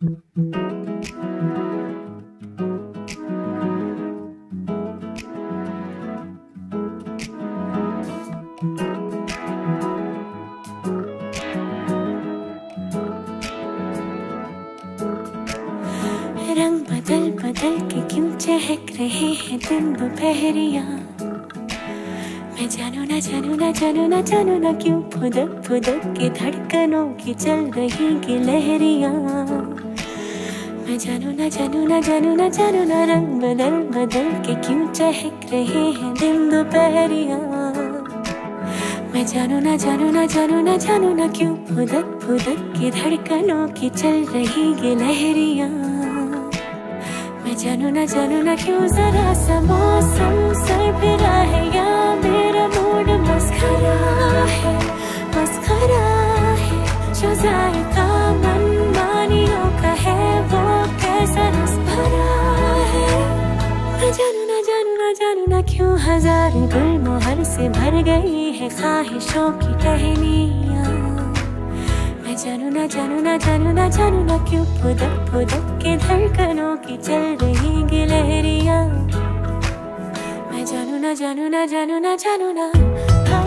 रंग बदल बदल के क्यों चहक रहे हैं दिन दोपहरिया। मैं जानू ना जानू ना जानू ना जानू ना क्यों फुदक फुदक के धड़कनों की चल रही की लहरियां। मैं जानू ना जानू ना जानू ना जानू ना रंग बदल बदल के क्यों चहक रहे हैं दिन दोपहरिया। मैं जानू ना जानू ना जानू ना जानू ना क्यों फुदक फुदक के धड़कनों की चल रही ये लहरियां। मैं जानू ना क्यों जरा सा मौसम सरफिरा है या मेरा मूड मस्खरा है जो जायका मन मानियों का है वो कैसा रस भरा है। मैं जानू ना क्यों हजार गुलमोहर से भर गई है ख्वाहिशों की टहनियाँ। मैं जानू ना क्यों फुदक फुदक के धड़कनों की चल रही गी लहरियां। मैं जानू ना